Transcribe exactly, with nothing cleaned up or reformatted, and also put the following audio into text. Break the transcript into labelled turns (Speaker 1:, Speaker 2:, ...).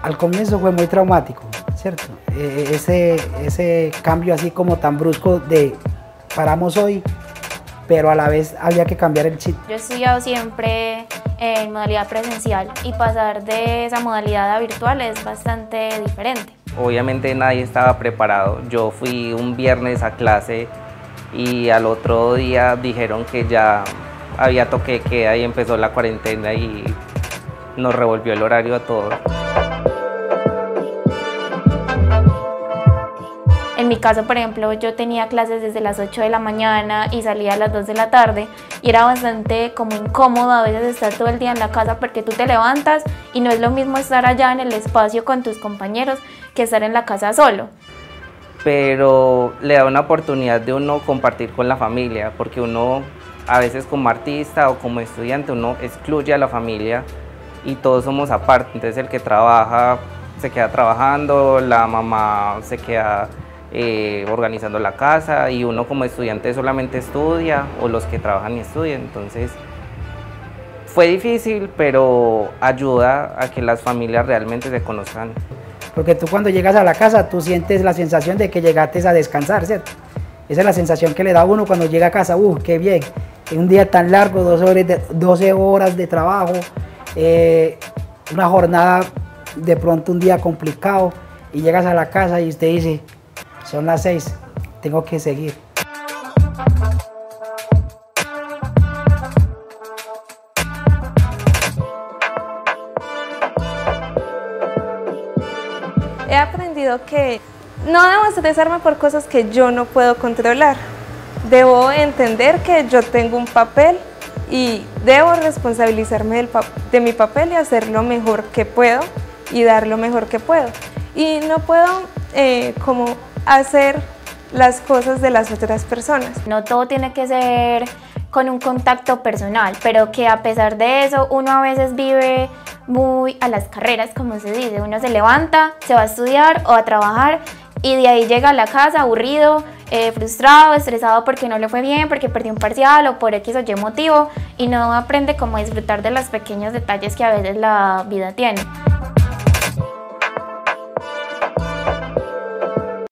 Speaker 1: Al comienzo fue muy traumático, ¿cierto? Eh, ese, ese cambio así como tan brusco de paramos hoy, pero a la vez había que cambiar el chip.
Speaker 2: Yo he estudiado siempre en modalidad presencial y pasar de esa modalidad a virtual es bastante diferente.
Speaker 3: Obviamente nadie estaba preparado. Yo fui un viernes a clase y al otro día dijeron que ya había toque de queda y empezó la cuarentena y nos revolvió el horario a todos.
Speaker 2: En mi caso, por ejemplo, yo tenía clases desde las ocho de la mañana y salía a las dos de la tarde y era bastante como incómodo a veces estar todo el día en la casa porque tú te levantas y no es lo mismo estar allá en el espacio con tus compañeros que estar en la casa solo.
Speaker 3: Pero le da una oportunidad de uno compartir con la familia, porque uno a veces como artista o como estudiante uno excluye a la familia y todos somos aparte. Entonces el que trabaja se queda trabajando, la mamá se queda eh, organizando la casa y uno como estudiante solamente estudia o los que trabajan y estudian. Entonces fue difícil, pero ayuda a que las familias realmente se conozcan.
Speaker 1: Porque tú cuando llegas a la casa, tú sientes la sensación de que llegaste a descansar, ¿cierto? Esa es la sensación que le da a uno cuando llega a casa. ¡Uh, qué bien! En un día tan largo, doce horas de, doce horas de trabajo, eh, una jornada, de pronto un día complicado, y llegas a la casa y usted dice, son las seis, tengo que seguir.
Speaker 4: He aprendido que no debo estresarme por cosas que yo no puedo controlar. Debo entender que yo tengo un papel y debo responsabilizarme del pa- de mi papel y hacer lo mejor que puedo y dar lo mejor que puedo. Y no puedo eh, como hacer las cosas de las otras personas.
Speaker 2: No todo tiene que ser con un contacto personal, pero que a pesar de eso uno a veces vive muy a las carreras, como se dice. Uno se levanta, se va a estudiar o a trabajar y de ahí llega a la casa aburrido, eh, frustrado, estresado porque no le fue bien, porque perdió un parcial o por X o Y motivo y no aprende cómo disfrutar de los pequeños detalles que a veces la vida tiene.